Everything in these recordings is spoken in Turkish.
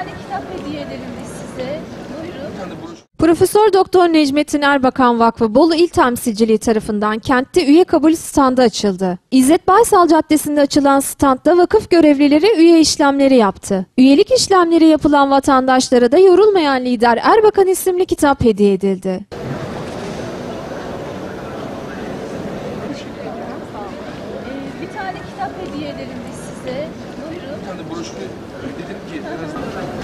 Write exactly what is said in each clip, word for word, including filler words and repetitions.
tane kitap hediye edelim biz size. Buyurun. Profesör Doktor Necmettin Erbakan Vakfı Bolu İl Temsilciliği tarafından kentte üye kabul standı açıldı. İzzet Baysal Caddesi'nde açılan standta vakıf görevlileri üye işlemleri yaptı. Üyelik işlemleri yapılan vatandaşlara da Yorulmayan Lider Erbakan isimli kitap hediye edildi. Ee, bir tane kitap hediye edelim biz size. Buyurun. Bir tane broşür dedim ki en azından...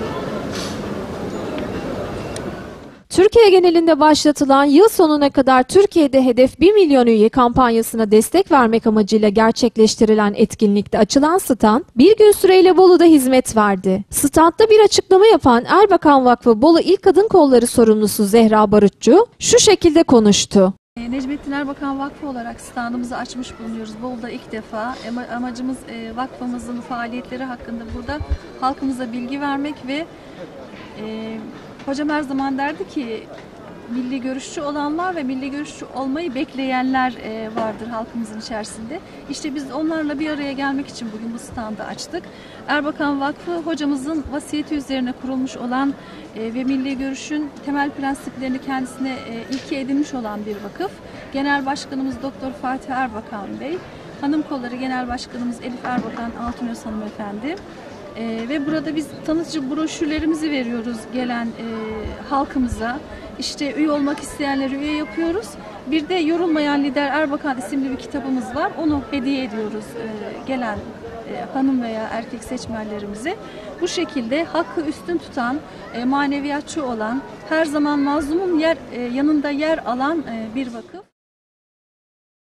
Türkiye genelinde başlatılan yıl sonuna kadar Türkiye'de hedef bir milyon üye kampanyasına destek vermek amacıyla gerçekleştirilen etkinlikte açılan stand bir gün süreyle Bolu'da hizmet verdi. Standta bir açıklama yapan Erbakan Vakfı Bolu İl Kadın Kolları sorumlusu Zehra Barutçu şu şekilde konuştu. Necmettin Erbakan Vakfı olarak standımızı açmış bulunuyoruz. Bolu'da ilk defa. Amacımız vakfımızın faaliyetleri hakkında burada halkımıza bilgi vermek ve e, hocam her zaman derdi ki milli görüşçü olanlar ve milli görüşçü olmayı bekleyenler e, vardır halkımızın içerisinde. İşte biz onlarla bir araya gelmek için bugün bu standı açtık. Erbakan Vakfı hocamızın vasiyeti üzerine kurulmuş olan e, ve milli görüşün temel prensiplerini kendisine e, ilke edinmiş olan bir vakıf. Genel Başkanımız Doktor Fatih Erbakan Bey, Hanım Kolları Genel Başkanımız Elif Erbakan Altunöz Hanımefendi. Ee, ve burada biz tanıtıcı broşürlerimizi veriyoruz gelen e, halkımıza. İşte üye olmak isteyenleri üye yapıyoruz. Bir de Yorulmayan Lider Erbakan isimli bir kitabımız var. Onu hediye ediyoruz e, gelen e, hanım veya erkek seçmenlerimize. Bu şekilde hakkı üstün tutan, e, maneviyatçı olan, her zaman mazlumun yer, e, yanında yer alan e, bir vakıf.